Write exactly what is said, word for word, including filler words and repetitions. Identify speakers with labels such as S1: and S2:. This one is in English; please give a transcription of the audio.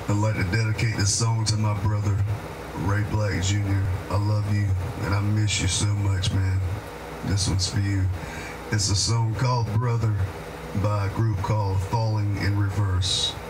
S1: I'd like to dedicate this song to my brother, Ray Black Junior I love you, and I miss you so much, man. This one's for you. It's a song called Brother by a group called Falling in Reverse.